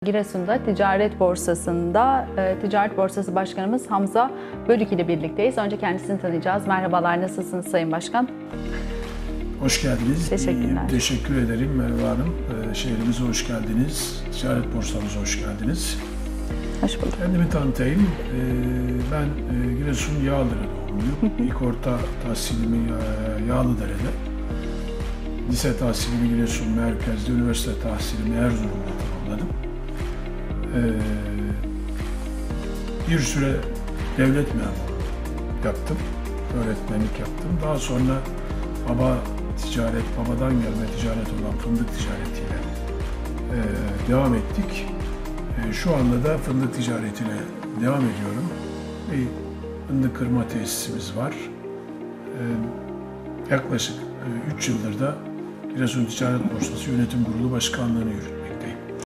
Giresun'da Ticaret Borsası'nda Ticaret Borsası Başkanımız Hamza Bölük ile birlikteyiz. Önce kendisini tanıyacağız. Merhabalar, nasılsınız Sayın Başkan? Hoş geldiniz. Teşekkürler. Teşekkür ederim Merve Hanım. Şehrimize hoş geldiniz. Ticaret Borsamıza hoş geldiniz. Hoş bulduk. Kendimi tanıtayım. Ben Giresun Yağlıdere doğumluyum. İlk orta tahsilimi Yağlıdere'de. Lise tahsilimi Giresun Merkez'de, üniversite tahsilimi Erzurum'da tamamladım. Bir süre devlet memuru yaptım. Öğretmenlik yaptım. Daha sonra babadan gelme ticaret olan fındık ticaretiyle devam ettik. Şu anda da fındık ticaretine devam ediyorum. Bir fındık kırma tesisimiz var. Yaklaşık 3 yıldır da Giresun Ticaret Borsası Yönetim Kurulu Başkanlığı'nı yürütüyorum.